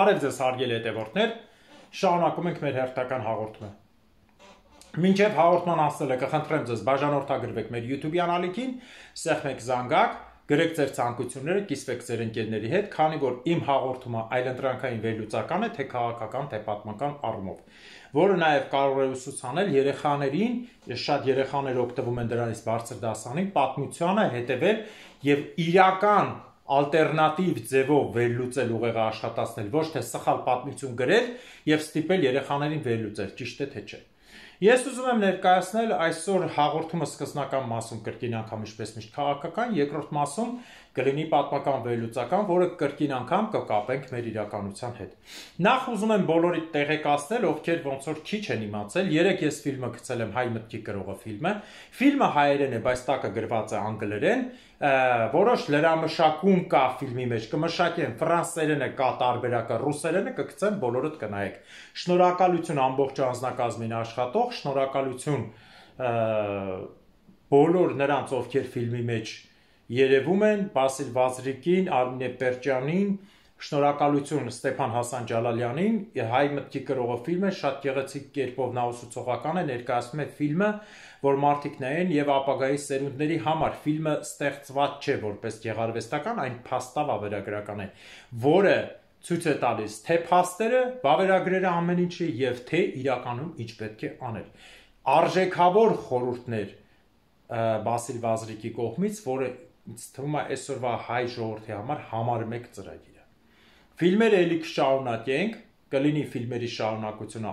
Բարև ձեզ հարգելի հետևորդներ, շարունակում ենք մեր հերթական հաղորդումը։ Մինչև հաղորդման անցնելը կխնդրեմ ձեզ բաժանորդագրվեք մեր YouTube-յան ալիքին, սեղմեք զանգակ, գրեք ձեր ցանկությունները, կիսվեք ձեր ընկերների հետ, քանի որ իմ հաղորդումը այլընտրանքային վերլուծական է, թե քաղաքական, թե պատմական առումով, որը նաև կարող է ուսուցանել երեխաներին, շատ երեխաներ օգտվում են դրանից բարձր դասանին, պատմությանը հետևել եւ իրական ալտերնատիվ ձևով վերլուծել ուղեղը աշխատացնել, ոչ թե սխալ պատմություն գրել եւ ստիպել երեխաներին վերլուծել, ճիշտ է թե չէ։ Ես ուզում եմ ներկայացնել այսօր հաղորդումը սկզբնական մասում կրկին անգամ ինչպես միշտ քաղաքական, երկրորդ մասում կլինի պատմական վերլուծական, որը կրկին անգամ կկապենք մեր իրականության հետ։ Նախ ուզում եմ բոլորիդ տեղեկացնել, ովքեր ոնց որ քիչ են իմացել, երեք ես ֆիլմը գցել եմ Հայ մտքի կրողը ֆիլմը։ Ֆիլմը հայերեն է, բայց տակը գրված է անգլերեն։ Որոշ լրամշակում կա ֆիլմի մեջ, կմշակեն ֆրանսերենը կա տարբերակը, ռուսերենը կգցեմ, բոլորդ կնայեք։ Շնորհակալություն ամբողջ անձնակազմին աշխատող, շնորհակալություն բոլոր նրանց, ովքեր ֆիլմի մեջ երևում են, Բասիլ Վազրիկին, Արմինե Պերճյանին, շնորհակալություն Ստեփան Հասան Ջալալյանին, Հայ մտքի կրողը ֆիլմը շատ գեղեցիկ կերպով նա ուսուցողական է, ներկայացնում է ֆիլմը, որ մարդիկ նայեն եւ ապագայի սերունդների համար ֆիլմը ստեղծված չէ որպես գեղարվեստական, այն փաստավ ավերագրական է, որը ցույց է տալիս թե փաստերը, վավերագրերը ամեն ինչը եւ թե իրականում ինչ պետք է անել։ Արժեքավոր խորհուրդներ Բասիլ Վազրիկի կողմից, որը ինձ թվում է այսօրվա հայ ժողովրդի համար 1 ծրագիր է։ Ֆիլմերը ելի կշարունակենք, կլինի ֆիլմերի շարունակությունը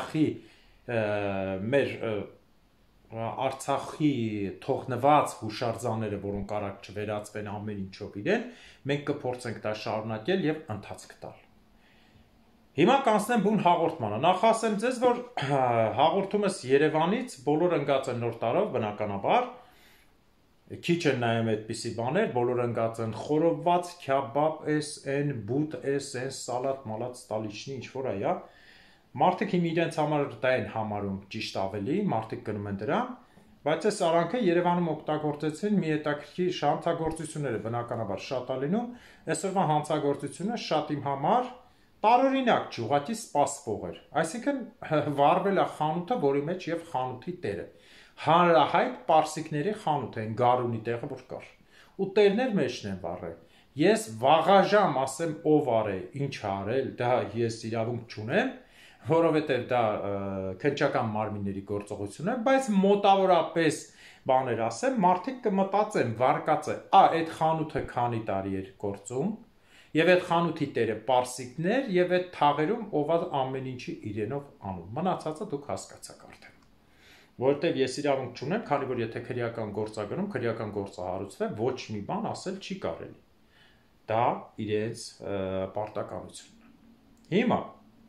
Արցախի թողնված հուշարձանները, որոնք արագ չվերածվեն ամեն ինչով իրեն, մենք կփորձենք դա շարունակել եւ ընթացք տալ։ Հիմա կանցնեմ բուն հաղորդմանը։ Նախ ասեմ ձեզ, որ հաղորդումս Երևանից, բոլոր ընկած են նոր տարով, բնականաբար, քիչ են նայում այդպիսի բաներ, բոլոր ընկած են խորոված, քյաբաբ էս, են, բուտ էս, են, սալատ, մալատ, ստալիչնի, ինչ-որ այա։ Մարդիկ հիմա իրենց համար դա են համարում ճիշտ ավելի, մարդիկ գնում են դրան, բայց այս արանքը Երևանում օգտագործեցին մի հետաքրքիր հանցագործությունները, բնականաբար շատ է լինում, այսօրվա հանցագործությունը շատ իմ համար տարօրինակ չի, ուղղակի սպասվող էր։ Այսինքն վառվել է խանութը, որի մեջ եւ խանութի տերը։ Հանրահայտ պարսիկների խանութ են, Գարունի տեղը որ կար։ Ու տերներ մեջն են վառել։ Ես վաղաժամ ասեմ ով արե, ինչ արել, դա ես իրավունք չունեմ, որովհետև դա քննչական մարմինների գործողություն է, բայց մոտավորապես բաներ ասեմ, մարդիկ կմտածեն, վարկած է, այդ խանութը քանի տարի էր գործում, եւ այդ խանութի տերը պարսիկներ, եւ այդ թաղերում ով ամեն ինչի իրենով անում։ Մնացածը դուք հասկացաք արդեն։ Որտեւ ես իրավունք չունեմ, քանի որ եթե քրեական գործականում քրեական գործը հարուցվի, ոչ մի բան ասել չի կարելի։ Դա իրենց պարտականությունն է։ Հիմա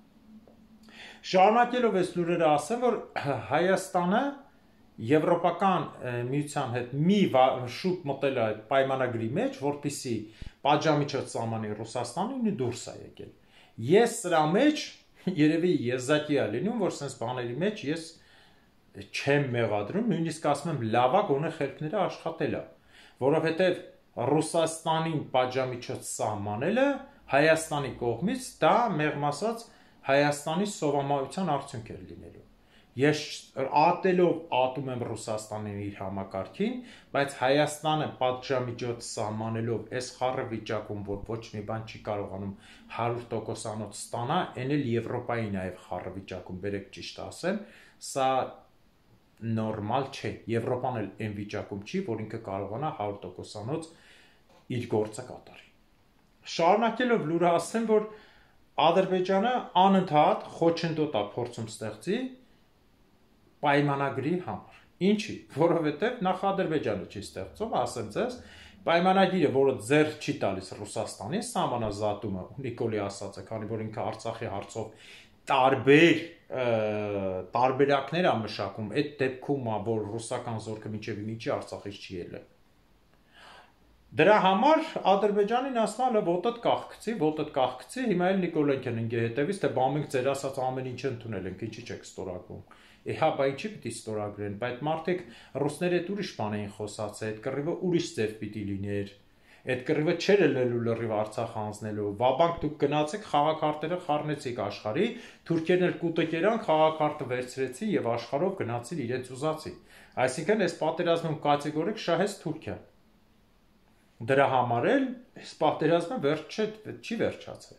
շարունակելով այս լուրերը ասեմ, որ Հայաստանը Եվրոպական միության հետ մի շուտ մտել է այդ պայմանագրի մեջ, որպեսզի պատժամիջոց սահմանի Ռուսաստանին ու դուրս է եկել։ Ես սրա մեջ երևի եզակի է լինում, որ sense բաների մեջ ես չեմ մեղադրում, նույնիսկ ասում եմ լավա գոնե խելքները աշխատել է, որովհետև Ռուսաստանին պատժամիջոց սահմանելը Հայաստանի կողմից դա մեղմ ասած Հայաստանի սովամահության արդյունք էր լինելու։ Ես ատելով ատում եմ Ռուսաստանին իր համակարգին, բայց Հայաստանը պատժամիջոց սահմանելով այս խառը վիճակում, որ ոչ մի բան չի կարողանում 100%-անոց ստանա, այն էլ Եվրոպայի նաև խառը վիճակում, բերեք ճիշտ ասեմ, սա նորմալ չէ։ Եվրոպան էլ այն վիճակում չի, որ ինքը կարողանա 100%-անոց իր գործը կատարի։ Շարունակելով լուրը ասեմ, որ Ադրբեջանը անընդհատ խոչընդոտ է փորձում ստեղծի պայմանագրի համար։ Ինչի՞, որովհետև նախ Ադրբեջանը չի ստեղծում, ասեմ ձեզ, պայմանագիրը, որը ձեռ չի տալիս Ռուսաստանի սահմանազատումը, Նիկոլի ասած է, քանի որ ինքը Արցախի հարցով տարբերակներ է մշակում, այդ դեպքում է, որ ռուսական զորքը մինչև միջի Արցախից չի ելել։ Դրա համար Ադրբեջանին ասում է ոտդ կախքցի, հիմա էլ Նիկոլենքն ինգե հետևից, թե բա մենք ձեր ասած ամեն ինչ ընդունել ենք, ինչի չեք ստորագրում։ Բա ինչի պիտի ստորագրեն, բայց մարդիկ ռուսները այդ ուրիշ բան էին խոսացել, այդ կռիվը ուրիշ ձև պիտի լիներ։ Այդ կռիվը չէր ելնելու լրիվ Արցախ հանձնելու։ Վաբանք դուք գնացեք խաղակարտերը խառնեցիք աշխարհի, թուրքերն էլ կուտը կերան, խաղակարտը վերցրեցին եւ աշխարհով գնացին իրենց ուզածի։ Այսինքն այս պատերազմում կատեգորիկ շահեց Թուրքիան։ Դրա համար էլ այս պատերազմը չի վերջացել։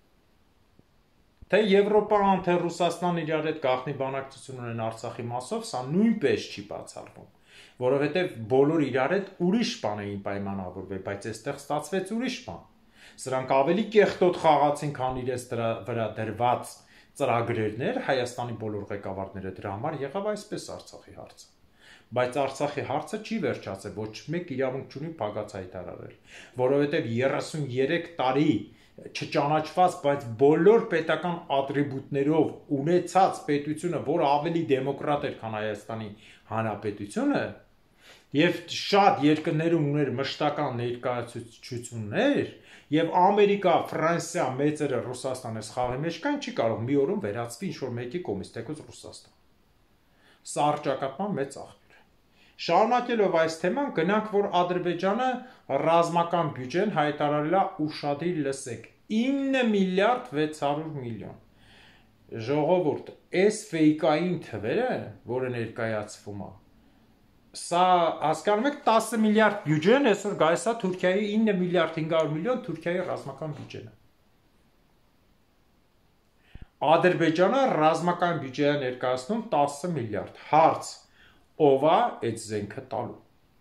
Թե Եվրոպան, թե Ռուսաստան իրար հետ գաղտնի բանակցություն ունեն Արցախի մասով, սա նույնպես չի բացառվում, որովհետև բոլոր իրար հետ ուրիշ բան էին պայմանավորվել, բայց այստեղ ստացվեց ուրիշ բան։ Սրանք ավելի կեղտոտ խաղացին, քան իրենց վրա դրված ծրագրերներ, Հայաստանի բոլոր ղեկավարները դրա համար եղավ այսպես Արցախի հարցը։ Բայց Արցախի հարցը չի վերջացել, ոչ մեկ իրավունք չունի փակած հայտարարել, որովհետև 33 տարի չճանաչված, բայց բոլոր պետական ատրիբուտներով ունեցած պետությունը, որը ավելի դեմոկրատ էր, քան Հայաստանի Հանրապետությունը, եւ շատ երկրներում ուներ մշտական ներկայացություններ, եւ Ամերիկա, Ֆրանսիա, մեծերը Ռուսաստանը խաղի մեջ կան, չի կարող մի օրում վերածվի ինչ-որ մեկի կողմից, թեկուզ Ռուսաստան։ Սա առճակատման մեծ աղբյուր է։ Շարունակելով այս թեման, գնանք, որ Ադրբեջանը ռազմական բյուջեն հայտարարել է ուշադիր լսեք 9 միլիարդ 600 միլիոն։ Ժողովուրդ, այս ֆեյկային թվերը, որը ներկայացվում է, սա հասկանում եք 10 միլիարդ բյուջեն այսօր գայս է Թուրքիայի 9 միլիարդ 500 միլիոն Թուրքիայի ռազմական բյուջեն է։ Ադրբեջանը ռազմական բյուջե է ներկայացնում 10 միլիարդ։ Հարց, ով է այդ զենքը տալու։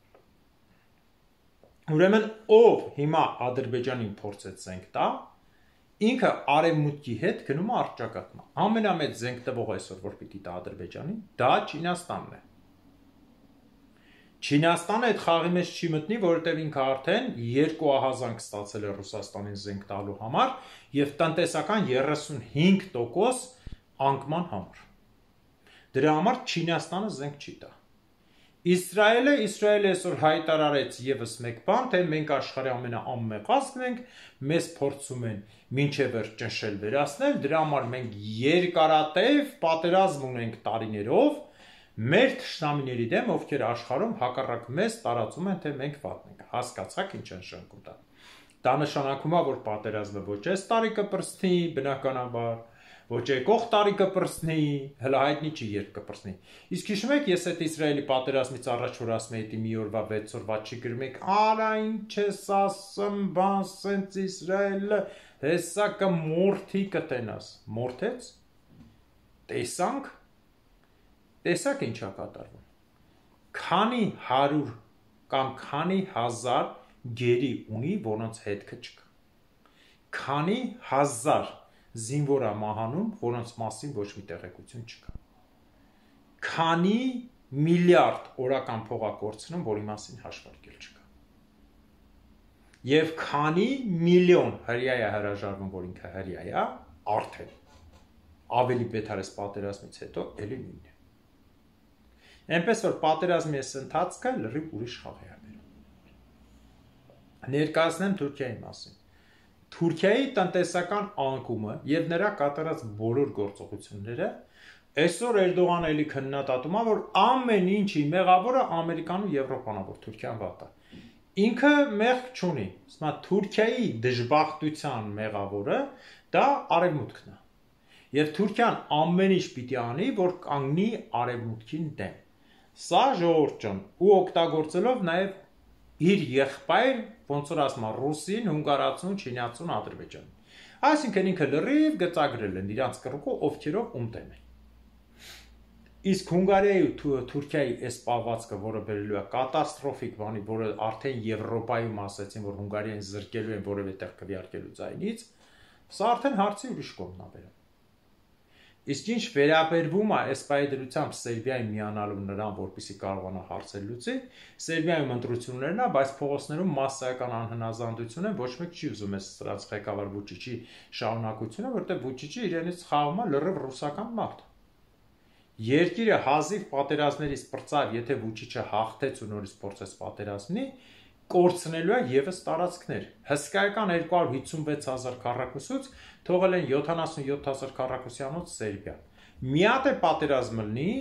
Ուրեմն ով հիմա Ադրբեջանին փորձեց զենք տա, ինքը արևմուտքի հետ գնում է առճակատման։ Ամենամեծ զենք տվող այսօր որ պիտի տա Ադրբեջանին, դա Չինաստանն է։ Չինաստանը այդ խաղի մեջ չի մտնի, որովհետև ինքը արդեն 2 ահազանգ ստացել է Ռուսաստանին զենք տալու համար եւ տնտեսական 35% անկման համար։ Դրա համար Չինաստանը զենք չի տա։ Իսրայելը այսօր հայտարարեց եւս մեկ բան, թե մենք աշխարհի ամենաանմեղածն ենք, մեզ փորձում են մինչև վերջ ճնշել վերացնել, դրա համար մենք երկարատև պատերազմ ունենք տարիներով մեր թշնամիների դեմ, ովքեր աշխարհում հակառակ մեզ տարածում են, թե մենք վատն ենք։ Հասկացաք ինչ նշանակում դա։ Դա նշանակում է, որ պատերազմը ոչ այս տարի կպրծնի, բնականաբար, ոչ եկող տարի կպրծնի, հələ հայտնի չի երբ կպրծնի։ Իսկ հիշում եք, ես այդ Իսրայելի պատերազմից առաջ որ ասում էի մի օրվա 6 օրվա չի գրում եք, արա ինչ ես ասում, բան սենց Իսրայելը, հեսա կմորթի կտենաս։ Մորթեց։ Տեսանք։ Տեսակ ինչա կատարվում։ Քանի 100 կամ քանի 1000 գերի ունի, որոնց հետքը չկա։ Քանի 1000 զինվոր է մահանում, որոնց մասին ոչ մի տեղեկություն չկա։ Քանի միլիարդ օրական փող է կորցնում, որի մասին հաշվարկել չկա։ Եվ քանի միլիոն հրյա է հրաժարվում, որ ինքը հրյա է, արդեն ավելի բետարես պատերազմից հետո էլի նույնն է։ Այնպես որ պատերազմի այս ընթացքը լրիվ ուրիշ խաղ է բերում։ Ներկայացնեմ Թուրքիայի մասին։ Թուրքիայի տնտեսական անկումը եւ նրա կատարած բոլոր գործողությունները այսօր Էրդողանը էլի քննադատում է, որ ամեն ինչի մեղավորը Ամերիկան ու Եվրոպան է, որ Թուրքիան վատ է։ Ինքը մեղք չունի։ Ասում է Թուրքիայի դժբախտության մեղավորը դա արևմուտքն է։ Եվ Թուրքիան ամեն ինչ պիտի անի, որ կանգնի արևմուտքին դեմ։ Սա ժողովուրդ ջան, ու օգտագործելով նաև իր եղբայր, ոնց որ ասում է, ռուսին, հունգարացուն, չինացուն, ադրբեջանին։ Այսինքն ինքը լրիվ գծագրել են իրանց կռուկը ովքերով ումտեմ են։ Իսկ Հունգարիայի ու Թուրքիայի այս պահվածքը, որը բերելու է կատաստրոֆիկ բանի, որը արդեն Եվրոպայում ասացին, որ Հունգարիային զրկելու են որևէ տեղ քվեարկելու ձայնից, սա արդեն հարցի ուրիշ կողմն է բերում։ Իսկ ինչ վերաբերվում է այս պայդրությամբ Սերբիայի միանալու նրան, որպեսզի կարողանա հարցեր լուծի, Սերբիայում ընտրություններն է, բայց փողոցներում մասսայական անհնազանդություն է, ոչ մեկ չի ուզում այս սրանց ղեկավար Վուչիչի շարունակությունը, որտեղ Վուչիչի իրենից խաղում է լրիվ ռուսական մարդ։ Երկիրը հազիվ պատերազմներից պրծավ, եթե Վուչիչը հաղթեց ու նորից փորձեց պատերազմի, կորցնելու է եւս տարածքներ։ Հսկայական 256,000 քառակուսուց թողել են 77,000 քառակուսյանոց Սերբիա։ Մի հատ է պատերազմը լինի,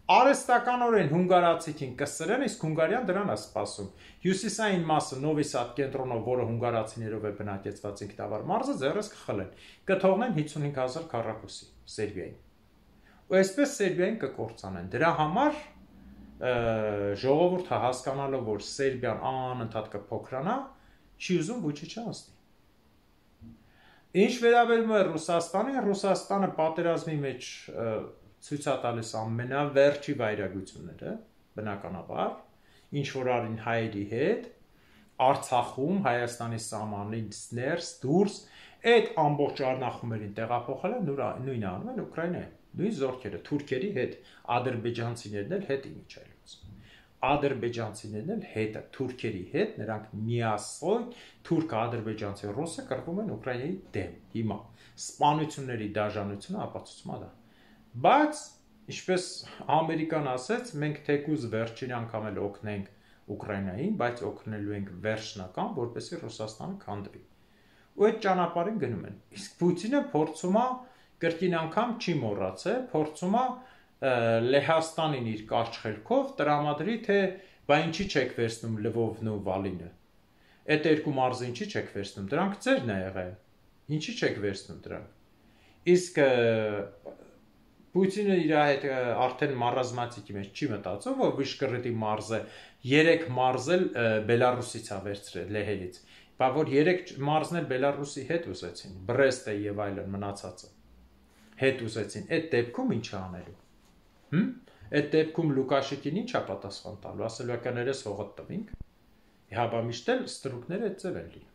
Արհեստականորեն հունգարացիքին կսրեն, իսկ հունգարյան դրան է սպասում։ Հյուսիսային մասը Նովի Սադ կենտրոնով, որը հունգարացիներով է բնակեցված ինքնավար մարզը, ձեռս կխլեն։ Կթողնեն 55,000 քառակուսի Սերբիային։ Ու այսպես Սերբիային կկործանեն։ Դրա համար ժողովուրդը հասկանալով, որ Սերբիան անընդհատ կփոքրանա, չի ուզում Վուչիչը հասնի։ Ինչ վերաբերում է Ռուսաստանին, Ռուսաստանը պատերազմի մեջ ցույց է տալիս ամենավերջի վայրագությունները, բնականաբար, ինչ որ արին հայերի հետ, Արցախում, Հայաստանի սահմանից ներս, դուրս, այդ ամբողջ առնախումերին տեղափոխել են նույնը անում են Ուկրաինայում, նույն զորքերը, թուրքերի հետ, ադրբեջանցիներն էլ հետ իմիջայլուց։ Ադրբեջանցիներն էլ հետը, թուրքերի հետ, նրանք միասոյ, թուրք-ադրբեջանցի ռուսը կռվում են Ուկրաինայի դեմ, հիմա, սպանությունների դաժանությունը ապացուցում է դա։ Բայց, ինչպես Ամերիկան ասեց, մենք թեկուզ վերջին անգամ էլ օգնենք Ուկրաինային, բայց օգնելու ենք վերջնական, որպեսզի Ռուսաստանը քանդվի։ Ու այդ ճանապարհին գնում են։ Իսկ Պուտինը փորձում է կրկին անգամ չի մոռացել, փորձում է Լեհաստանին իր կարճ խելքով տրամադրի, թե բա ինչի չեք վերցնում Լվովն ու Վալինը։ Այդ երկու մարզը ինչի չեք վերցնում, դրանք ձերն է եղել։ Ինչի չեք վերցնում դրանք։ Իսկ Պուտինը իր հետ արդեն մարազմատիկի մեջ չի մտածում, որ Վիշկռետի մարզը 3 մարզել Բելարուսից է վերցրել Լեհերից։ Բա որ 3 մարզներ Բելարուսի հետ ուզեցին, Բրեստը եւ այլն մնացածը հետ ուզեցին։ Այդ դեպքում ինչ է անելու։ Այդ դեպքում Լուկաշենկին ինչ է պատասխան տալու, ասելու է կներես հողդ տվինք։ Հաբա միշտ էլ ստրուկները այդ ձև են լինում։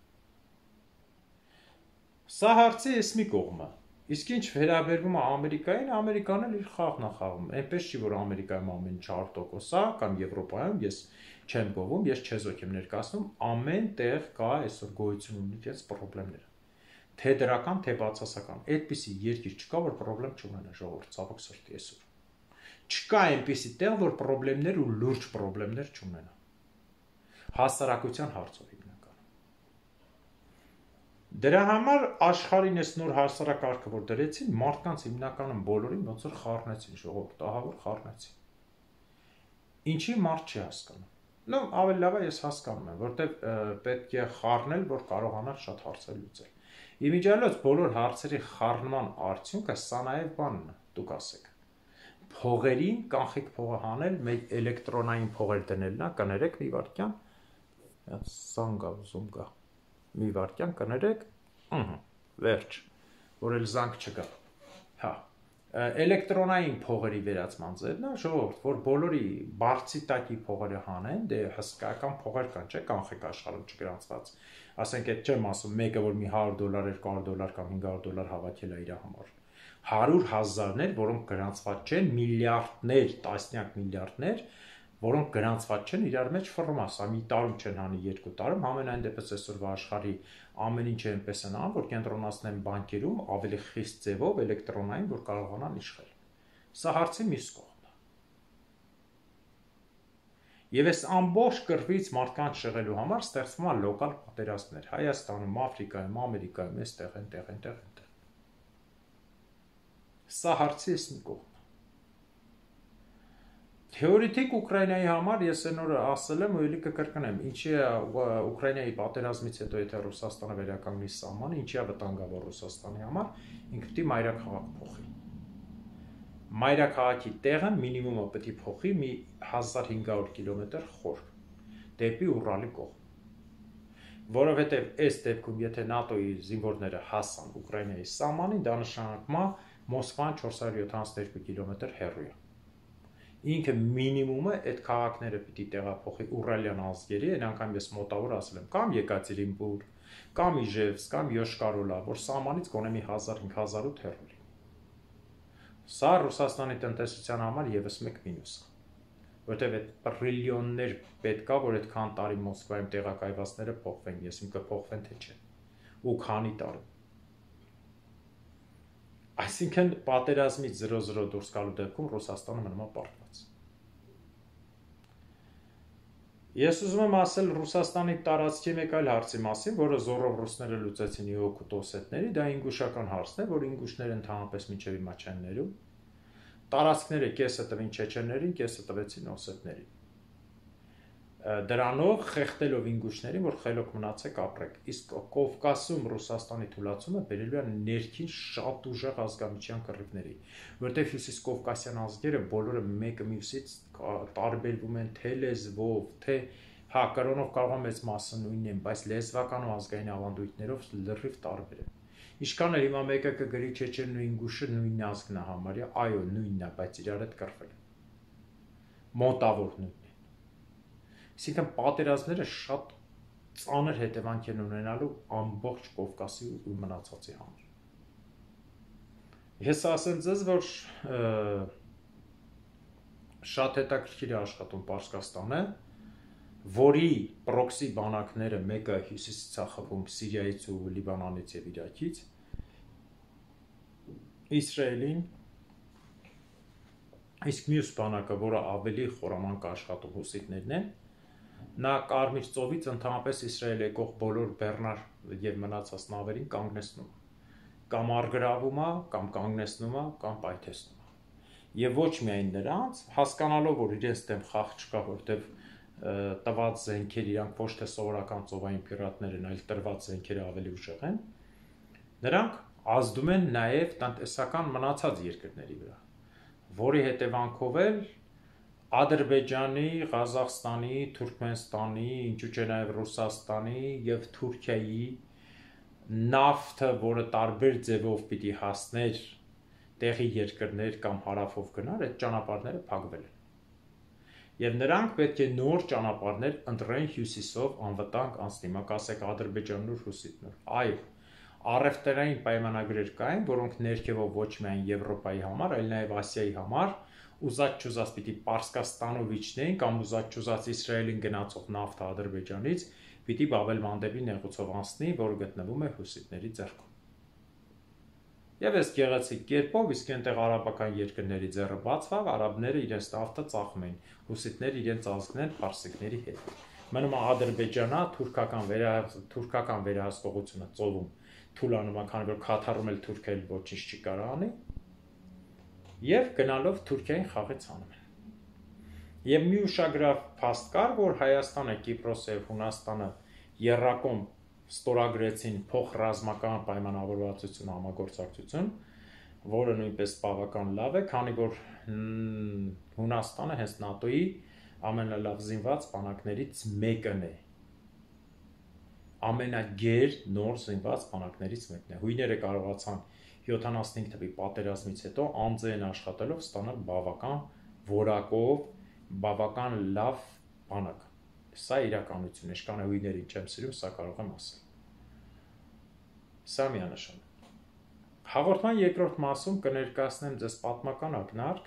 Սա հարցի էս մի կողմը։ Իսկ ինչ վերաբերվում է Ամերիկային, Ամերիկան էլ իր խաղն է խաղում։ Այնպես չի, որ Ամերիկայում ամեն ինչ 100% է, կամ Եվրոպայում ես չեմ գովում, ես չեզոք եմ ներկայացնում, ամեն տեղ կա այսօր գոյություն ունի դες խնդիրներ։ Թե դրական, թե բացասական։ Այդպիսի երկիր չկա, որ խնդրեմ չունենա ժողովուրդ, ցավոք սրտի այսօր։ Չկա այնպիսի տեղ, որ խնդիրներ ու լուրջ խնդիրներ չունենա։ Հասարակության հարցով հիմնականում։ Դրա համար աշխարհին այս նոր հասարակարգը որ դրեցին, մարդկանց հիմնականում բոլորին ոնց որ խառնեցին ժողովուրդ, ահա որ խառնեցին։ Ինչի մարդ չի հասկանում։ Ну, ավելի լավ է ես հասկանում եմ, որտեվ պետք է խառնել, որ կարողանալ շատ հարցեր լուծել։ Իմիջիալոց բոլոր հարցերի խառնման արդյունքը սա նաև բանն է, դուք ասեք։ Փողերին կանխիկ փողը հանել, մեկ էլեկտրոնային փողեր դնելն է, կներեք մի վարքյան։ Սանգա ուզում գա։ Մի վարքյան կներեք, վերջ, որ էլ զանգ չկա։ Հա, էլեկտրոնային փողերի վերացման ձևն է, ժողովուրդ, որ բոլորի բարձի տակի փողերը հանեն, դե հսկայական փողեր կան, չէ՞, կանխիկ աշխարհում չգրանցված։ Ասենք այդ չեմ ասում, մեկը որ մի $100, $200 կամ $500 հավաքել է իր համար։ 100,000-ներ, որոնք գրանցված չեն, միլիարդներ, տասնյակ միլիարդներ, որոնք գրանցված չեն, իրար մեջ ֆռում ասա, մի տարում չեն հանի 2 տարում, համենայն դեպս այսօրվա աշխարհի ամեն ինչը այնպես են անում, որ կենտրոնացնեն բանկերում ավելի խիստ ձևով էլեկտրոնային, որ կարողանան իշխել։ Սա հարցի մյուս կողմն է։ Եվ այս ամբողջ կռվից մարդկանց շեղելու համար ստեղծվում է լոկալ պատերազմներ Հայաստանում, Աֆրիկայում, Ամերիկայում, այստեղ, այնտեղ։ Սա հարցի էս մի կողմն է։ Թեորետիկ Ուկրաինայի համար ես այն օրը ասել եմ ու էլի կկրկնեմ, ինչի է Ուկրաինայի պատերազմից հետո եթե Ռուսաստանը վերականգնի սահմանը, ինչի է վտանգավոր Ռուսաստանի համար, ինքը պիտի մայրաքաղաք փոխի։ Մայրաքաղաքի տեղը մինիմումը պետք է փոխի մի 1500 կիլոմետր խոր դեպի Ուրալի կողմ։ Որովհետև այս դեպքում եթե ՆԱՏՕ-ի զինվորները հասան Ուկրաինայի սահմանին, դա նշանակում է Մոսկվան 472 կիլոմետր հեռու է։ Ինքը մինիմումը այդ քաղաքները պիտի տեղափոխի Ուրալյան ազգերի, այն անգամ ես մոտավոր ասել եմ, կամ Եկատերինբուրգ, կամ Իժևսկ, կամ Յոշկար-Օլա, որ սահմանից գոնե մի 1500-8 հեռու լինի։ Սա Ռուսաստանի տնտեսության համար եւս մեկ մինուս է, որտեղ այդ տրիլիոններ պետքա, որ այդքան տարի Մոսկվայում տեղակայվածները փոխվեն, ես իմ կփոխվեն թե չէ, ու քանի տարի։ Այսինքն պատերազմից 0-0 դուրս գալու դեպքում Ռուսաստանը մնում է պարտված։ Ես ուզում եմ ասել Ռուսաստանի տարածքի մեկ այլ հարցի մասին, որը զորով ռուսները լուծեցին իօկուտ օսետների, դա ինգուշական հարցն է, որ ինգուշները ընդհանրապես մինչև հիմա չեն ներում։ տարածքները կեսը տվին չեչեներին, կեսը տվեցին օսետներին։ Դրանով խեղդելով ինգուշներին, որ խելոք մնացեք ապրեք։ Իսկ Կովկասում Ռուսաստանի թուլացումը բերելու է ներքին շատ ուժեղ ազգամիջյան կռիվների, որտեղ հյուսիս կովկասյան ազգերը բոլորը մեկը մյուսից տարբերվում են թե լեզվով, թե կրոնով կարող է մեծ մասը նույնն են, բայց լեզվական ու ազգային ավանդույթներով լրիվ տարբեր են։ Ինչքան էլ հիմա մեկը կգրի չեչենն ու ինգուշը նույն ազգն է համարյա, այո, նույնն է, բայց իրար հետ կռվել են։ Մոտավոր նույնն է։ Այսինքն պատերազմները շատ ծանր հետևանք են ունենալու ամբողջ Կովկասի ու մնացածի համար։ Ես ասեմ ձեզ, որ շատ հետաքրքիր է աշխատում Պարսկաստանը, որի պրոքսի բանակները մեկը հյուսիսից է խփում Սիրիայից ու Լիբանանից եւ Իրաքից, Իսրայելին, իսկ մյուս բանակը, որը ավելի խորամանկ աշխատում հուսիտներն են, նա Կարմիր ծովից ընդհանրապես Իսրայել եկող բոլոր բեռնար եւ մնացած նավերին կանգնեցնում կամ արգրավում է, կամ կանգնեցնում է, կամ պայթեցնում է։ Եվ ոչ միայն նրանց, հասկանալով, որ իրենց դեմ խաղ չկա, որտեվ տված զենքեր իրանք ոչ թե սովորական ծովային պիրատներ են, այլ տրված զենքերը ավելի ուժեղ են, նրանք ազդում են նաեւ տնտեսական մնացած երկրների վրա, որի հետևանքով էլ Ադրբեջանի, Ղազախստանի, Թուրքմենստանի, ինչու՞ չէ նաև Ռուսաստանի եւ Թուրքիայի նավթը, որը տարբեր ձևով պիտի հասներ տեղի երկրներ կամ հարավով գնար, այդ ճանապարհները փակվել են։ Եվ նրանք պետք է նոր ճանապարհներ ընտրեն հյուսիսով անվտանգ անցնի, ասեք Ադրբեջանն ու Ռուսիան։ Այո, առևտրային պայմանագրեր կային, որոնք ներքևով ոչ միայն Եվրոպայի համար, այլ նաև Ասիայի համար ուզած-չուզած պիտի Պարսկաստանով իջնեին կամ ուզած-չուզած Իսրայելին գնացող նավթը Ադրբեջանից պիտի Բաբել-Մանդեբի նեղուցով անցնի, որը գտնվում է հուսիտների ձեռքում։ Եվ այս գեղեցիկ կերպով իսկ այնտեղ արաբական երկրների ձեռը բացվավ, արաբները իրենց նավթը ծախում էին, հուսիտները իրենց ազգներն պարսիկների հետ։ Մնում է Ադրբեջանա թուրքական վերահսկողությունը ծովում թուլանում է, քանի որ Քաթարում էլ Թուրքիան ոչինչ չի կարող անի։ Եվ գնալով Թուրքիային խաղից անում են։ Եվ մի ուշագրավ փաստ կար, որ Հայաստանը, Կիպրոսը եւ Հունաստանը եռակոմ ստորագրեցին փոխռազմական պայմանավորվածություն համագործակցություն, որը նույնպես բավական լավ է, քանի որ Հունաստանը հենց ՆԱՏՕ-ի ամենալավ զինված բանակներից մեկն է։ Ամենագեր նոր զինված բանակներից մեկն է։ Հույները կարողացան 75 թվականի պատերազմից հետո անձեն աշխատելով ստանալ բավական որակով, բավական լավ բանակ։ Սա իրականություն է, ինչքան հույներին չեմ սիրում, սա կարող եմ ասել։ Սա միանշան է։ Հաղորդման երկրորդ մասում կներկայացնեմ ձեզ պատմական ակնարկ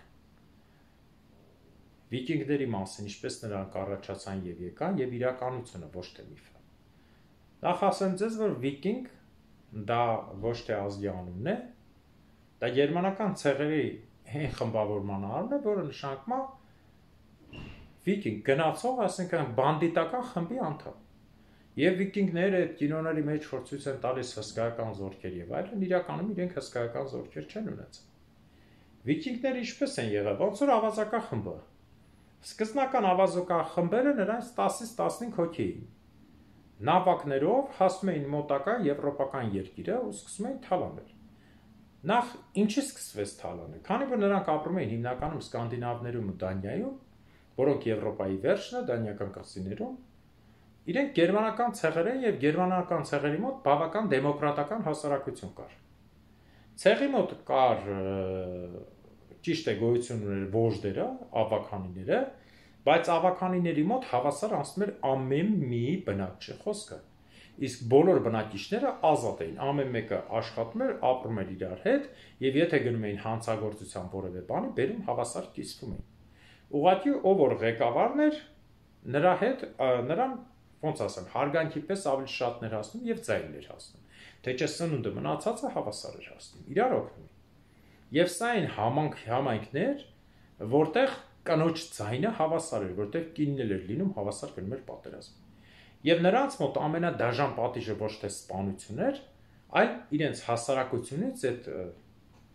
վիկինգների մասին, ինչպես նրանք առաջացան եւ եկան, եւ իրականությունը, ոչ թե միֆը։ Նախ ասեմ ձեզ, որ վիկինգ դա ոչ թե ազգի անունն է, դա գերմանական ցեղերի հին խմբավորման անուն է, որը նշանակում է վիկինգ, գնացող, այսինքն բանդիտական խմբի անդամ։ Եվ վիկինգները այդ կինոների մեջ որ ցույց են տալիս հսկայական զորքեր եւ այլն, իրականում իրենք հսկայական զորքեր չեն ունեցել։ Վիկինգները ինչպես են եղել, ոնց որ ավազական խմբը։ Սկզբնական ավազական խմբերը նրանց 10-ից 15 հոգի էին։ Նավակներով հասնում էին մոտակա եվրոպական երկիրը ու սկսում էին թալանել։ Նախ ինչի սկսվեց թալանը, քանի որ նրանք ապրում էին հիմնականում Սկանդինավներում ու Դանիայում, որոնք Եվրոպայի վերջն է, դանիական կղզիներում, իրենք գերմանական ցեղեր են եւ գերմանական ցեղերի մոտ բավական դեմոկրատական հասարակություն կար։ Ցեղի մոտ կար ճիշտ է գոյություն ուներ ոժդերը, ավականիները, բայց ավականիների մոտ հավասար անցնում էր ամեն մի բնակչի խոսքը։ Իսկ բոլոր բնակիչները ազատ էին, ամեն մեկը աշխատում էր, ապրում էր իրար հետ, եւ եթե գնում էին հանցագործության որևէ բանի, բերում հավասար կիսվում էին։ Ուղղակի ով որ ղեկավարն էր, նրա հետ նրան ոնց ասեմ, հարգանքի պես ավելի շատներ հասնում եւ ձայներ հասնում։ Թե չէ սնունդը մնացածը հավասար էր հասնում, իրար օգնում։ Եվ սա այն համայնքներ, որտեղ կնոջ ձայնը հավասար էր, որտեղ կինն էր լինում հավասար գնում էր պատերազմ։ Եվ նրանց մոտ ամենադաժան պատիժը ոչ թե սպանություն էր, այլ իրենց հասարակությունից այդ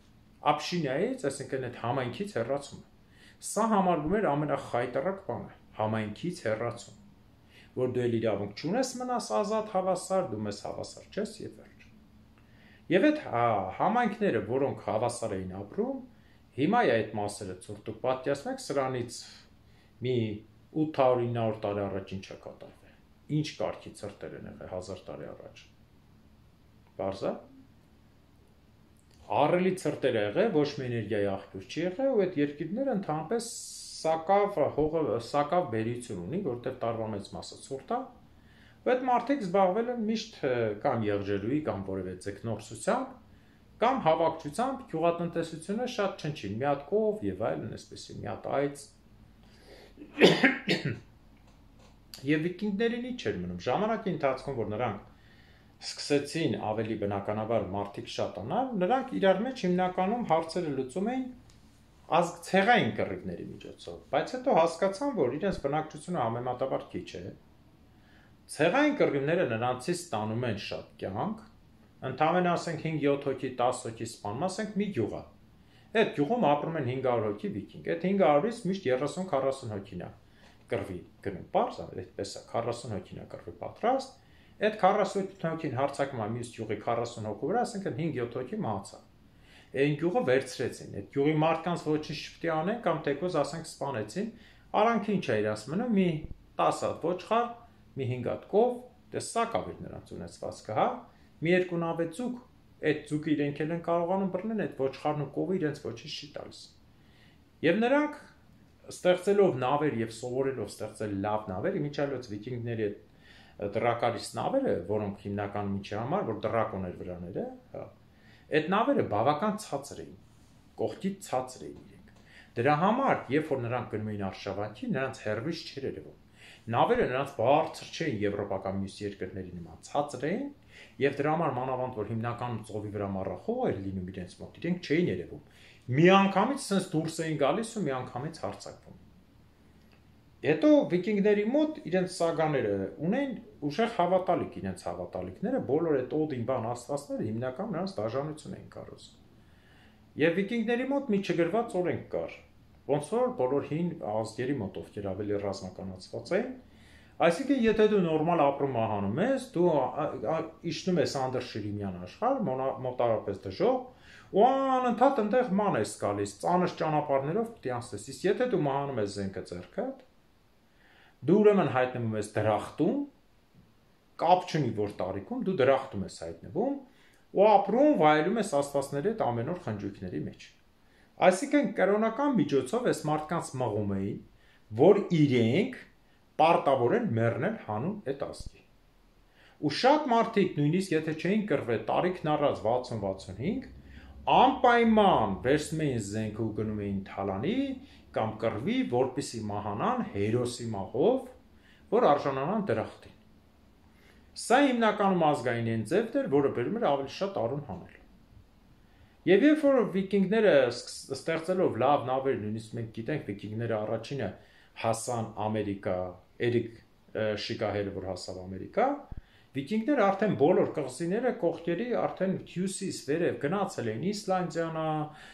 Ապշինայից, այսինքն այդ համայնքից հեռացումը։ Սա համարվում էր ամենախայտառակ բանը, համայնքից հեռացում, որ դու էլ իրավունք չունես մնաս ազատ հավասար, դու մեզ հավասար չես եւ վերջ։ Եվ այդ համայնքները, որոնք հավասար էին ապրում, հիմա է այդ մասերը ցուրտ ու պատկերացնեք սրանից մի 800-900 տարի առաջ ինչ է կատարվել։ Ինչ կարգի ցրտեր են եղել 1000 տարի առաջ։ Բարձա։ Ահռելի ցրտեր է եղել, ոչ մի էներգիայի աղբյուր չի եղել, ու այդ երկիրները ընդհանրապես սակավ բերություն ունի, որտեղ տարվա մեծ մասը ցուրտ է։ Ու այդ մարդիկ զբաղվել են միշտ կամ եղջերուի, կամ որևէ ձկնորսությամբ, կամ հավաքչությամբ, գյուղատնտեսությունը շատ չնչին, մի հատ կով եւ այլն, այսպեսի մի հատ այծ։ Եվ վիկինգներին ինչ էր մնում։ Ժամանակի ընթացքում, որ նրանք սկսեցին ավելի բնականաբար մարդիկ շատանալ, նրանք իրար մեջ հիմնականում հարցերը լուծում էին ցեղային կռիվների միջոցով, բայց հետո հասկացան, որ իրենց բնակչությունը համեմատաբար քիչ է։ Ցեղային կռիվները նրանցից ստանում են շատ կյանք, ընդամենը ասենք 5-7 հոգի, 10 հոգի սպանում, ասենք մի գյուղ է։ Այդ գյուղում ապրում են 500 հոգի վիկինգ։ Այդ 500-ից միշտ 30-40 հոգին է կռվի գնում, պարզ է, այդպես է, 40 հոգին է կռվի պատրաստ։ Այդ 40 հոգին հարցակում է մյուս գյուղի 40 հոգու վրա, ասենք 5-7 հոգի մահացան։ Այն գյուղը վերցրեցին, այդ գյուղի մարդկանց ոչինչ չպետք է անեն կամ թեկոզ ասենք սպանեցին, արանքը ինչ է իրաց մնում, մի 10 հատ ոչխար, մի 5 հատ կով, դե սա կավիր նրանց ունեցվածքը, հա, մի երկու նավե ձուկ, այդ ձուկը իրենք են կարողանում բռնել, այդ ոչխարն ու կովը իրենց ոչինչ չի տալիս։ Եվ նրանք ստեղծելով նավեր եւ սովորելով ստեղծել լավ նավեր, իմիջիալոց վիկինգների դրակարից նավերը, որոնք հիմնականում ինչի համար, որ դրակոներ վրաները, հա, այդ նավերը բավական ցածր էին, կողքից ցածր էին իրենք։ Դրա համար, երբ որ նրանք գնում էին արշավանքի, նրանց հերվից չէր երևում։ Նավերը նրանց բարձր չէին եվրոպական մյուս երկրների նման, ցածր էին, եւ դրա համար մանավանդ որ հիմնականում ծովի վրա մառախող էր լինում իրենց մոտ, իրենք չէին երևում։ Միանգամից sense դուրս էին գալիս ու միանգամից հարձակվում։ Հետո վիկինգների մոտ իրենց սագաները ունեն ուժեղ հավատալիք, իրենց հավատալիքները, բոլոր այդ օդին բան աստվածները հիմնական նրանց դաժանություն էին կառուցում։ Եվ վիկինգների մոտ մի չգրված օրենք կար, ոնց որ բոլոր հին ազգերի մոտ ովքեր ավելի ռազմականացված էին, այսինքն եթե դու նորմալ ապրում մահանում ես, դու իջնում ես անդրշիրիմյան աշխարհ, մոտարապես դժող, ու անընդհատ այնտեղ ման ես գալիս, ծանր ճանապարհներով պետք է անցնես, իսկ եթե դու մահանում ես զենքը ձեռքդ, դու ուրեմն հայտնվում ես դրախտում, կապ չունի որ տարիքում, դու դրախտում ես հայտնվում ու ապրում վայելում ես աստվածների հետ ամեն օր խնջույքների մեջ։ Այսինքն կրոնական միջոցով այս մարդկանց մղում էին, որ իրենք պարտավոր են մեռնել հանուն այդ ազգի։ Ու շատ մարդիկ նույնիսկ եթե չէին կռվել տարիքն առած 60-65, անպայման վերցնում էին զենքը ու գնում էին թալանի կամ կռվի, որպեսի մահանան հերոսի մահով, որ արժանանան դրախտին։ Սա հիմնականում ազգային այն ձևն էր, որը բերում էր ավելի շատ արուն հանել։ Եվ երբ որ վիկինգները ստեղծելով լավ նավեր, նույնիսկ մենք գիտենք վիկինգները առաջինը հասան Ամերիկա, Էրիկ Շիկահերը, որ հասավ Ամերիկա, վիկինգները արդեն բոլոր կղզիները կողքերի արդեն հյուսիս վերև գնացել էին Իսլանդիանա,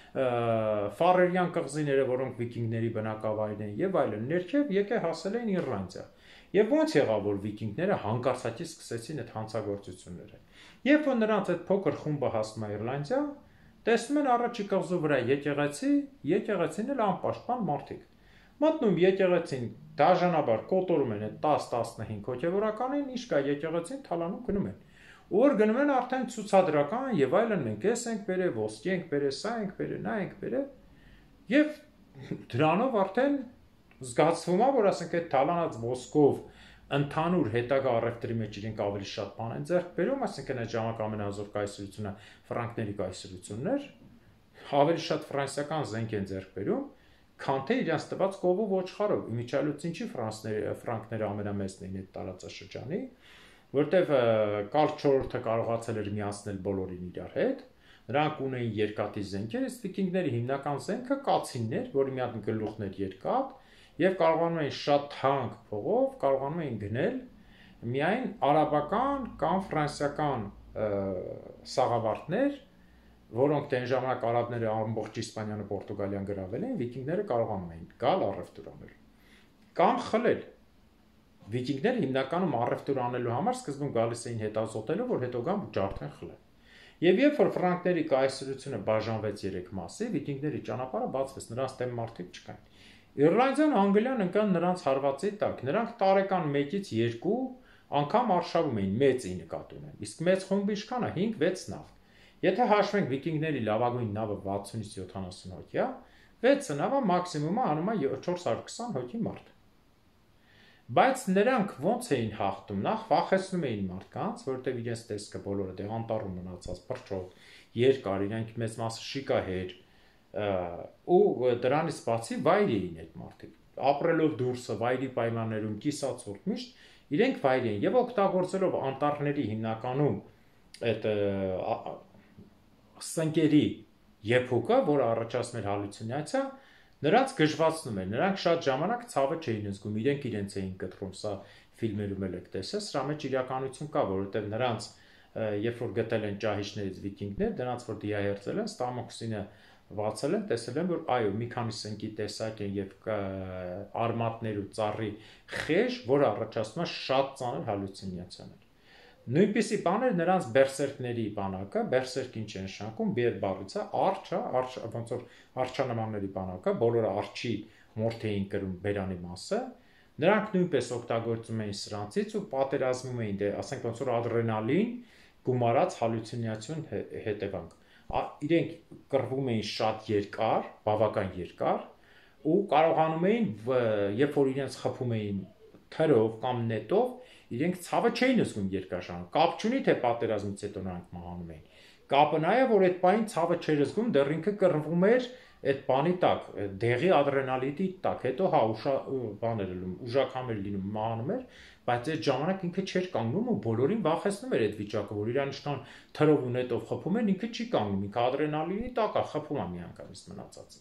Ֆարերյան կղզիները, որոնք վիկինգների բնակավայրն են եւ այլն, ներքև եկե հասել էին Իռլանդիա։ Եվ ոնց եղավ որ վիկինգները հանկարծակի սկսեցին այդ հանցագործությունները։ Երբ որ նրանց այդ փոքր խումբը հասնում է Իռլանդիա, տեսնում են առաջի կղզու վրա եկեղեցին էլ անպաշտպան մարդիկ։ Մտնում եկեղեցին դաժանաբար կոտորում են այդ 10-15 հոգևորականին, ինչ կա եկեղեցին թալանում գնում են։ Որ գնում են արդեն ցուցադրական եւ այլն, մենք էս ենք բերել, ոսկի ենք բերել, սա ենք բերել, նա ենք բերել։ Եվ դրանով արդեն զգացվում է, որ ասենք այդ թալանած ոսկով ընդհանուր հետագա առևտրի մեջ իրենք ավելի շատ բան են ձեռք բերում, ասենք այդ ժամանակ ամենազոր կայսրությունը ֆրանկների կայսրությունն էր, ավելի շատ ֆրանսիական զենք են ձեռք բերում, քան թե իրենց տված կովու ոչխարով։ Իմիջիալոց ինչի ֆրանկները ամենամեծն էին այդ տարածաշրջանի, որտեվ Կարլ IV-ը կարողացել էր միացնել բոլորին իրար հետ, նրանք ունեին երկաթի զենքեր, իսկ վիկինգների հիմնական զենքը կացիններ, որի մի հատ գլուխն էր երկաթ, եւ կարողանում էին շատ թանկ փողով կարողանում էին գնել միայն արաբական կամ ֆրանսիական սաղավարտներ որոնք դեն ժամանակ արաբները ամբողջ Իսպանիանը Պորտուգալիան գրավել են, վիկինգները կարողանում էին գալ առևտուր անել կամ խլել։ Վիկինգները հիմնականում առևտուր անելու համար սկզբում գալիս էին հետազոտելով, որ հետո գան ջարդեն խլեն։ Եվ երբ որ ֆրանկների կայսրությունը բաժանվեց 3 մասի, վիկինգների ճանապարհը բացվեց, նրանց դեմ մարդիկ չկային։ Իռլանդիան, Անգլիան ընկան նրանց հարվածի տակ։ Նրանք տարեկան 1-ից 2 անգամ արշավում էին մեծի նկատի ունեն։ Իսկ մեծ խումբի իշխանը 5-6 նավ։ Եթե հաշվենք վիկինգների լավագույն նավը 60-ից 70 հոգի է, 6 նավը մաքսիմումը անում է 420 հոգի մարդ։ Բայց նրանք ոնց էին հաղթում, նախ վախեցնում էին մարդկանց, որովհետև իրենց տեսքը բոլորը դե անտառում մնացած փրճով, երկար, իրենք մեծ մասը շիկահեր, ու դրանից բացի վայր էին այդ մարդիկ։ Ապրելով դուրսը վայրի պայմաններում կիսացորդ միշտ իրենք վայր էին եւ օգտագործելով անտառների հիմնականում այդ սնկերի եփուկը, որը առաջացնում էր հալյուցինացիա, նրանց գժվացնում էր, նրանք շատ ժամանակ ցավը չէին զգում, իրենց էին կտրում, սա ֆիլմերում էլ եք տեսել, սրա մեջ իրականություն կա, որովհետև նրանց երբ որ գտել են ճահիճներից վիկինգներ, դրանց որ դիահերձել են, ստամոքսինը վացել են, տեսել են, որ այո, մի քանի սնկի տեսակ են եւ արմատներ ու ծառի խեժ, որը առաջացնում է շատ ծանր հալյուցինացիաներ։ Նույնպիսի բաներ նրանց բերսերկների բանակը, բերսերկ ինչ է նշանակում, բեր բառից է, ոնց որ արչանմանների բանակը, բոլորը արչի մորթ էին կրում բերանի մասը, նրանք նույնպես օգտագործում էին սրանցից ու պատերազմում էին, դե ասենք ոնց որ ադրենալին գումարած հալյուցինացիոն հետևանք։ Իրենք կռվում էին շատ երկար, բավական երկար, ու կարողանում էին, երբ որ իրենց խփում էին թրով կամ նետով, իրենք ցավը չէին զգում երկար ժամանակ։ Կապ չունի թե պատերազմից հետո նրանք մահանում էին։ Կապը նա է, որ այդ պահին ցավը չէր զգում, դեռ ինքը կռվում էր այդ բանի տակ, դեղի ադրենալինի տակ, հետո հա բաներ լինում, ուժակամ էր լինում, մահանում էր, բայց այդ ժամանակ ինքը չէր կանգնում ու բոլորին վախեցնում էր այդ վիճակը, որ իրան ինչքան թրով ու նետով խփում են, ինքը չի կանգնում, ինքը ադրենալինի տակ է, խփում է միանգամից մնացածը։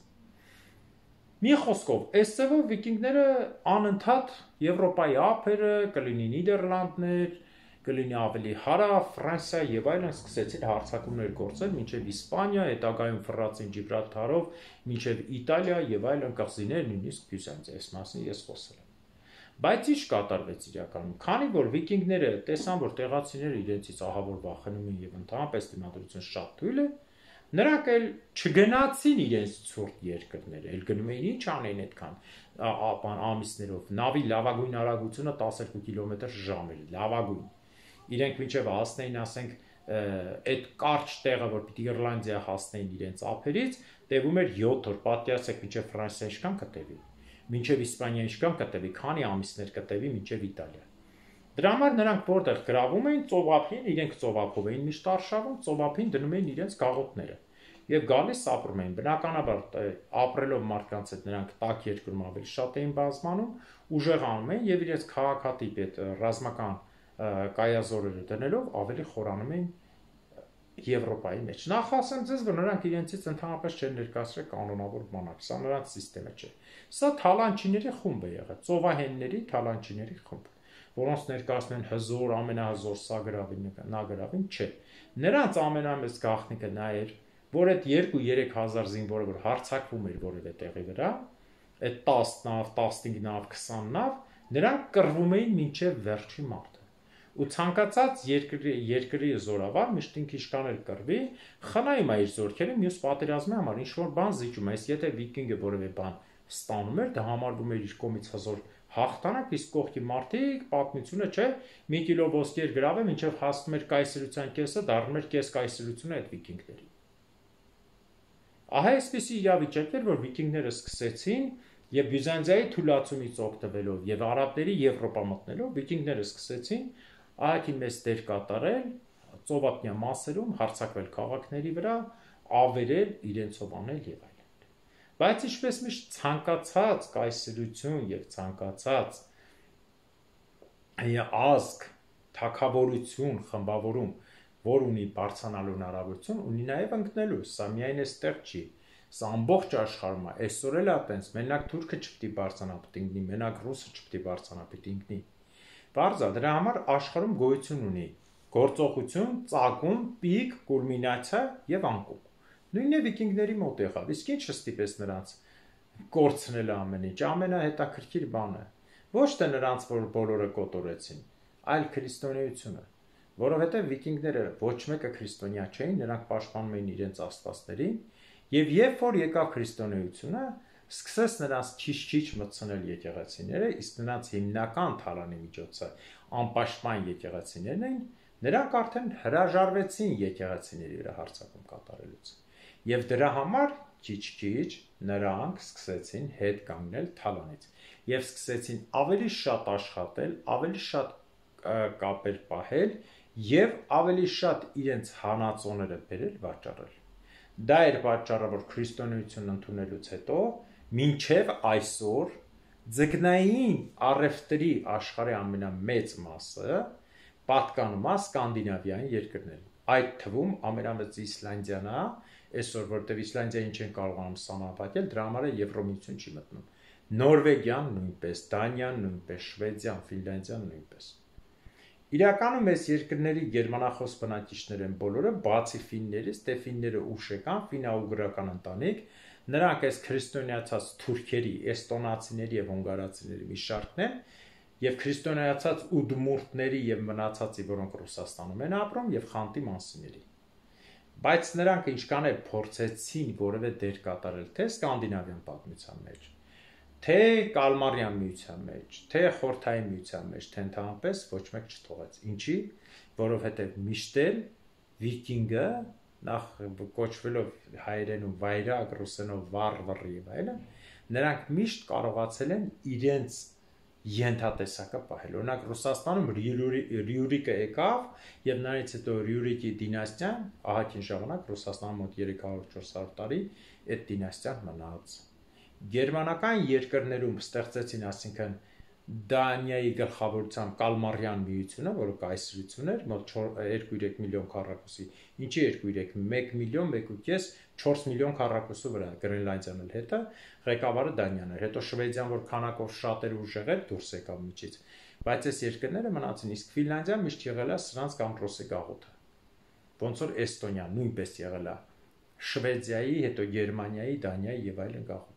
Մի խոսքով, այս ծևով վիկինգները անընդհատ Եվրոպայի ափերը, կլինի Նիդերլանդներ, կլինի ավելի հարավ, Ֆրանսիա եւ այլն սկսեցին հարձակումներ գործել մինչեւ Իսպանիա, հետագայում ֆռացին Ջիբրալթարով, մինչեւ Իտալիա եւ այլն կղզիներ, նույնիսկ Բյուզանդիա, այս մասին ես խոսել եմ։ Բայց ինչ կատարվեց իրականում, քանի որ վիկինգները տեսան, որ տեղացիները իրենցից ահավոր վախենում են եւ ընդհանրապես դիմադրությունը շատ թույլ է, նրանք էլ չգնացին իրենց ցուրտ երկրներ, էլ գնում էին ինչ անեն այդքան ամիսներով։ Նավի լավագույն արագությունը 12 կիլոմետր/ժամ էր, լավագույն։ Իրենք մինչև հասնեին, ասենք, այդ կարճ տեղը, որ պիտի Իռլանդիա հասնեին իրենց ափերից, տևում էր 7 օր, պատկերացրեք, մինչև Ֆրանսիա ինչքան կտևի, մինչև Իսպանիա ինչքան կտևի, քանի ամիսներ կտևի մինչև Իտալիա։ Դրա համար նրանք որտեղ գրավում էին ծովափին, իրենք ծովափով էին միշտ արշավում, ծովափին դնում էին իրենց գաղութները եւ գալիս ապրում էին։ Բնականաբար ապրելով մարդկանց հետ նրանք տաք երկրում ավելի շատ էին բազմանում, ուժեղանում էին եւ իրենց քաղաքատիպ այդ ռազմական կայազորերը դնելով ավելի խորանում էին Եվրոպայի մեջ։ Նախ ասեմ ձեզ, որ նրանք իրենցից ընդհանրապես չեն ներկայացրել կանոնավոր բանակ, սա նրանց համակարգը չէ։ Սա թալանչիների խումբ է եղել, ծովահենների թալանչիների խումբ, որոնց ներկայացնում են հզոր, ամենահզոր սագրավին, նագրավին, չէ։ Նրանց ամենամեծ գաղտնիքը նա էր, որ այդ 2-3 հազար զինվորը որ հարձակվում էր որևէ տեղի վրա, այդ 10 նավ, 15 նավ, 20 նավ, նրանք կռվում էին մինչև վերջի մարդը։ Ու ցանկացած երկրի զորավար միշտ ինքը իշքան էլ կռվի, խնայում է իր զորքերը մյուս պատերազմի համար, ինչ որ բան զիջում է, եթե վիկինգը որևէ բան ստանում էր, դա համարվում էր իր կողմից հզոր հաղթանակ, իսկ կողքի մարդիկ պատմությունը չէ, մի կիլո ոսկի գրավը մինչև հասնում էր կայսրության կեսը, դառնում էր կես կայսրությունը այդ վիկինգների։ Ահա այսպիսի իրավիճակ էր, որ վիկինգները սկսեցին եւ Բյուզանդիայի թուլացումից օգտվելով եւ արաբների Եվրոպա մտնելով, վիկինգները սկսեցին ահագին մեծ դեր կատարել ծովափնյա մասերում, հարձակվել քաղաքների վրա, ավերել, իրենցով անել եւ այլն։ Բայց ինչպես միշտ ցանկացած կայսրություն եւ ցանկացած ազգ, թագավորություն, խմբավորում, որ ունի բարձրանալու հնարավորություն, ունի նաև ընկնելու, սա միայն այստեղ չի, սա ամբողջ աշխարհում է, այսօր էլ է այտենց, մենակ թուրքը չպիտի բարձրանա, պիտի ընկնի, մենակ ռուսը չպիտի բարձրանա, պիտի ընկնի։ Բարձա, դրա համար աշխարհում գոյություն ունի գործողություն, ծագում, պիկ, կուլմինացիա եւ անկում։ Նույնն է վիկինգների մոտ եղավ, իսկ ինչ ստիպեց նրանց կորցնել ամեն ինչ, ամենահետաքրքիր բանը։ Ոչ թե նրանց, որ բոլորը կոտորեցին, այլ քրիստոնեությունը, որովհետև վիկինգները ոչ մեկը քրիստոնյա չէին, նրանք պաշտպանում էին իրենց աստվածներին, եւ երբ որ եկավ քրիստոնեությունը, սկսեց նրանց քիչ-քիչ մտցնել եկեղեցիները, իսկ նրանց հիմնական թալանի միջոցը անպաշտպան եկեղեցիներն էին, նրանք արդեն հրաժարվեցին եկեղեցիների վրա հարձակում կատարելուց։ Եվ դրա համար քիչ-քիչ նրանք սկսեցին հետ կանգնել թալանից եւ սկսեցին ավելի շատ աշխատել, ավելի շատ կապեր պահել եւ ավելի շատ իրենց հանածոները բերել վաճառել։ Դա էր պատճառը, որ քրիստոնեությունն ընդունելուց հետո մինչև այսօր ձկնային առևտրի աշխարհի ամենամեծ մասը պատկանում է սկանդինավյան երկրներին։ Այդ թվում ամենամեծ Իսլանդիան է, այսօր որտեղ Իսլանդիային չեն կարողանում սահմանափակել, դրա համար Եվրոմիություն չի մտնում։ Նորվեգիան նույնպես, Դանիան նույնպես, Շվեդիան, Ֆինլանդիան նույնպես։ Իրականում այս երկրների գերմանախոս բնակիչներ են բոլորը, բացի ֆիններից, դե ֆինները ուշ եկան, ֆինա-ուգրական ընտանիք, նրանք այս քրիստոնեացած թուրքերի, էստոնացիների եւ հունգարացիների մի շարքն են, եւ քրիստոնեացած ուդմուրտների եւ մնացածի, որոնք Ռուսաստանում են ապրում, եւ խանտի մանսիների։ Բայց նրանք ինչքան էլ փորձեցին որևէ դեր կատարել թե սկանդինավյան պատմության մեջ, թե կալմարյան միության մեջ, թե խորհրդային միության մեջ, թե ընդհանրապես ոչ մեկ չթողեց։ Ինչի, որովհետև միշտ էլ վիկինգը նախ կոչվելով հայերենում վայրագ, ռուսերենով վարվար եւ այլն, նրանք միշտ կարողացել են իրենց ենթատեսակը պահել։ Օրինակ Ռուսաստանում Ռյուրիկը եկավ եւ նրանից հետո Ռյուրիկի դինաստիան ահագին ժամանակ Ռուսաստանում մոտ 300-400 տարի այդ դինաստիան մնաց։ Գերմանական երկրներում ստեղծեցին, ասինքն Դանիայի գլխավորությամբ կալմարյան միությունը, որը կայսրություն էր, մոտ 2-3 միլիոն քառակուսի, ինչի 2-3, 1 միլիոն, 1.5, 4 միլիոն քառակուսու վրա, Գրենլանդիան էլ հետը, ղեկավարը Դանիան էր, հետո Շվեդիան, որ քանակով շատ էր ուժեղ էր, դուրս եկավ միջից, բայց այս երկրները մնացին, իսկ Ֆինլանդիան միշտ եղել է սրանց կամ ռուսի գաղութը, ոնց որ Էստոնիան նույնպես եղել է Շվեդիայի, հետո Գերմանիայի, Դանիայի եւ այլն գաղութ։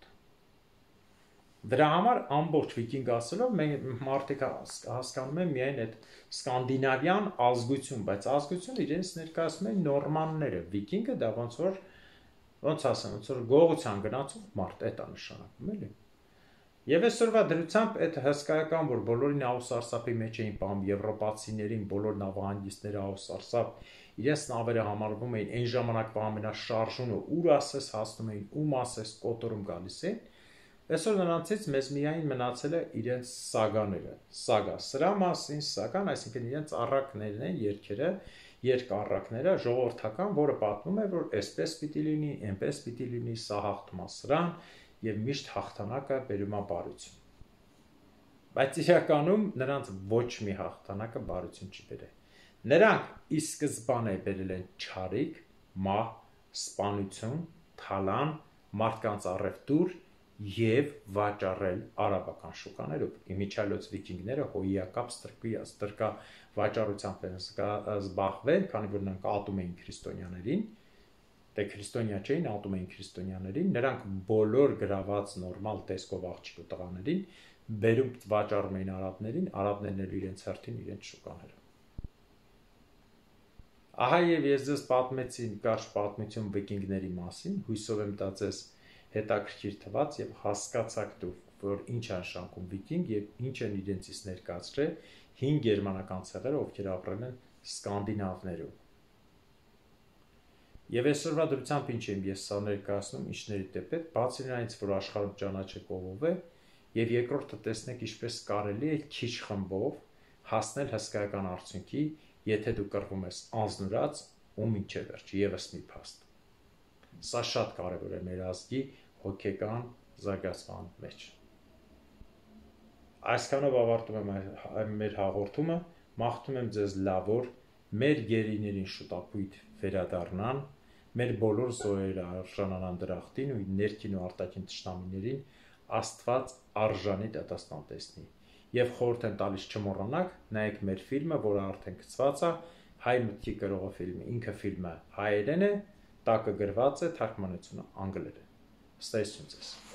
Դրա համար ամբողջ վիկինգ ասելով մարդիկ հասկանում են միայն այդ սկանդինավյան ազգություն, բայց ազգությունը իրենց ներկայացնում են նորմանները, վիկինգը դա ոնց ասեմ, ոնց որ գողության գնացող մարդ, այդ է նշանակում, էլի։ Եվ այսօրվա դրությամբ այդ հսկայական, որ բոլորին աուսարսափի մեջ էին պահում եվրոպացիներին, բոլոր նավահանգիստները աուսարսափ, իրենց նավերը համարվում էին այն ժամանակվա ամենաշարժունը, ուր ասես հասնում էին, ում ասես կոտորում գալիս էին։ Այսօր նրանցից մեզ միայն մնացել է իրենց սագաները, սագա, սրա մասին սագան, այսինքն իրենց առակներն են, երգերը, երկառակները, ժողովրդական, որը պատմում է, որ այսպես պիտի լինի, այնպես պիտի լինի, սա հաղթում է սրան եւ միշտ հաղթանակը բերում է բարություն։ Բայց իրականում նրանց ոչ մի հաղթանակը բարություն չի բերել։ Նրանք ի սկզբանե բերել են չարիք, մահ, սպանություն, թալան, մարդկանց առևտուր եւ վաճառել արաբական շուկաներով։ Իմիջիալոց վիկինգները հոյակապ ստրկա վաճառությամբ են զբաղվել, քանի որ նրանք ատում էին քրիստոնյաներին, դե քրիստոնյա չէին, ատում էին քրիստոնյաներին, նրանք բոլոր գրաված նորմալ տեսքով աղջիկ ու տղաներին բերում վաճառում էին արաբներին, արաբներն էլ իրենց հերթին իրենց շուկաները։ Ահա եւ ես ձեզ պատմեցի կարճ պատմություն վիկինգների մասին, հույսով եմ դա ձեզ հետաքրքիր թված եւ հասկացաք դուք, որ ինչ է նշանակում վիկինգ եւ ինչ են իրենցից ներկայացրել 5 գերմանական ցեղերը, ովքեր ապրել են սկանդինավներում։ Եվ այսօրվա դրությամբ ինչ եմ ես սա ներկայացնում ինչների դեպետ, բացի նրանից, որ աշխարհում ճանաչեք ով է, եւ երկրորդը տեսնեք ինչպես կարելի է քիչ խմբով հասնել հսկայական արդյունքի, եթե դու կռվում ես անznուրած ու մինչև վերջ եւս մի փաստ։ Սա շատ կարևոր է մեր ազգի հոգեկան զարգացման մեջ։ Այսքանով ավարտում եմ մեր հաղորդումը, մաղթում եմ ձեզ լավ օր, մեր գերիներին շուտապույտ վերադառնան, մեր բոլոր զոհերը արժանանան դրախտին ու ներքին ու արտաքին թշնամիներին Աստված արժանի դատաստան տեսնի։ Եվ խորհուրդ եմ տալիս չմոռանաք, նայեք մեր ֆիլմը, որը արդեն գծված է, Հայ մտքի կրողը ֆիլմը, ինքը ֆիլմը հայերեն է, տակը գրված է թարգմանությունը անգլերեն։ Ստայսություն ձեզ։